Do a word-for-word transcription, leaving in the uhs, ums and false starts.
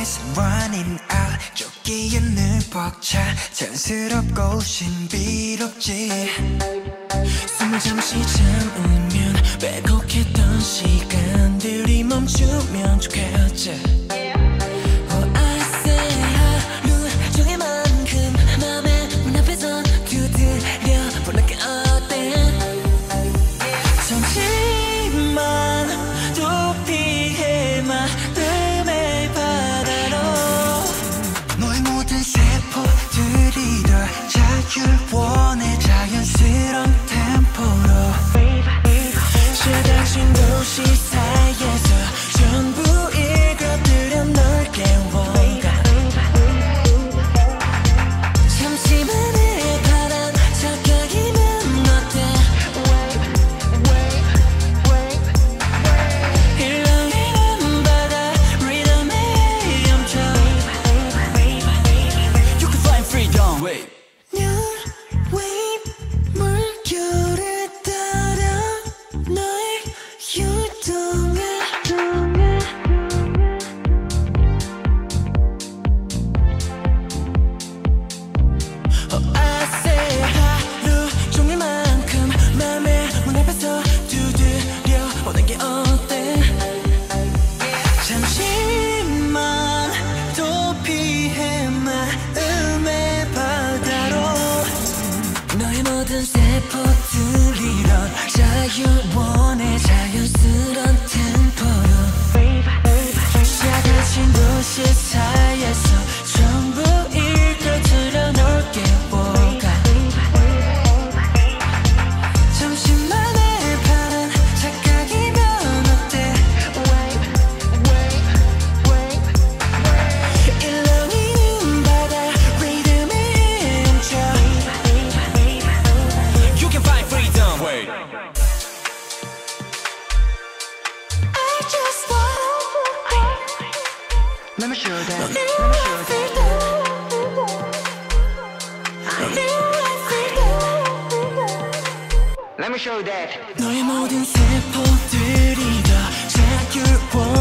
is running out. 쫓기에 늘 벅차 자연스럽고 신비롭지. 숨을 잠시 참으면 빼곡했던 시간들이 멈추면 좋겠지. 원해 자연스러운 템포로 시작진 도시 사이에서 전부 읽어들여 널 깨워가. 잠시만의 바람 착각이면 어때. 흘러내리는 바다 리듬에 멈춰. You can find freedom. Wait. 모든 세포들 이런 자유 원해 자연스러운 템포로 시작하신 도시 사이에서 전부 이끌어들여 널 깨워가. 잠시만의 바람 착각이면 어때. 일렁이는 바다 리듬에 멈춰. Wait. I just want. Let me show that. Let me show that. Let me show that. 너의 모든 세포들이 다 자유로워.